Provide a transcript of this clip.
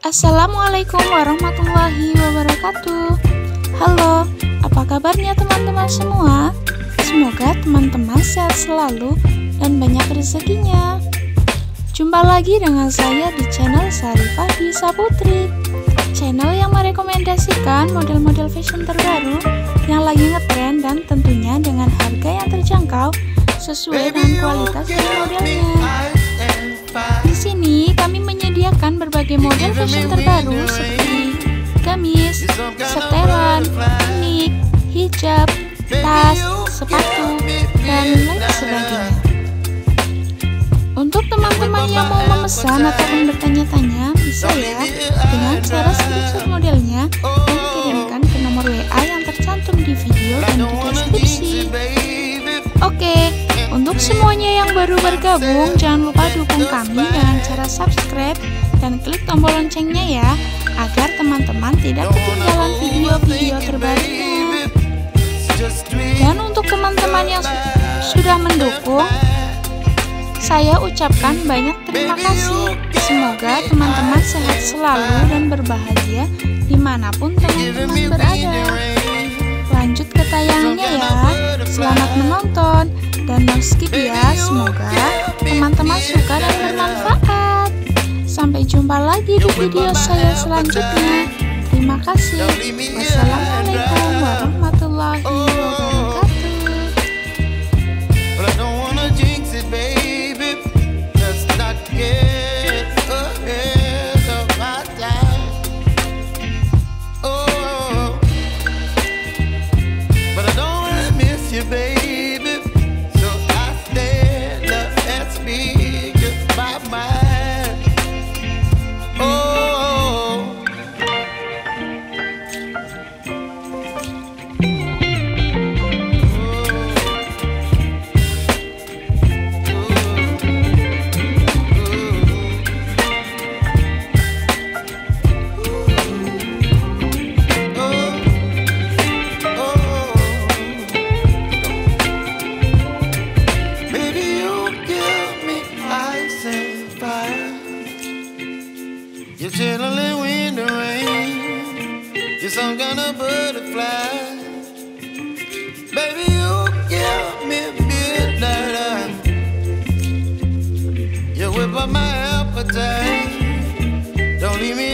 Assalamualaikum warahmatullahi wabarakatuh. Halo, apa kabarnya teman-teman semua? Semoga teman-teman sehat selalu dan banyak rezekinya. Jumpa lagi dengan saya di channel Sarifah Bisa Putri, channel yang merekomendasikan model-model fashion terbaru yang lagi ngetren dan tentunya dengan harga yang terjangkau sesuai dengan kualitas dan modelnya. Di sini kami menyediakan berbagai model fashion terbaru seperti gamis, setelan, nik, hijab, tas, sepatu, dan lain sebagainya. Untuk teman-teman yang mau memesan ataupun bertanya-tanya, bisa ya dengan cara screenshot modelnya dan kirimkan ke nomor WA yang tercantum di video dan di deskripsi. Oke, untuk semuanya yang baru bergabung, jangan lupa dukung kami dengan cara subscribe dan klik tombol loncengnya ya, agar teman-teman tidak ketinggalan video-video terbarunya. Dan untuk teman-teman yang sudah mendukung, saya ucapkan banyak terima kasih. Semoga teman-teman sehat selalu dan berbahagia dimanapun teman-teman berada. Lanjut ke tayangannya ya. Selamat menonton dan no skip ya. Semoga teman-teman suka dan bermanfaat. Sampai jumpa lagi di video saya selanjutnya. Terima kasih. Wassalamualaikum warahmatullahi wabarakatuh. You're chilling in the rain. You're some kind of butterfly. Baby, you give me midnight. You whip up my appetite. Don't leave me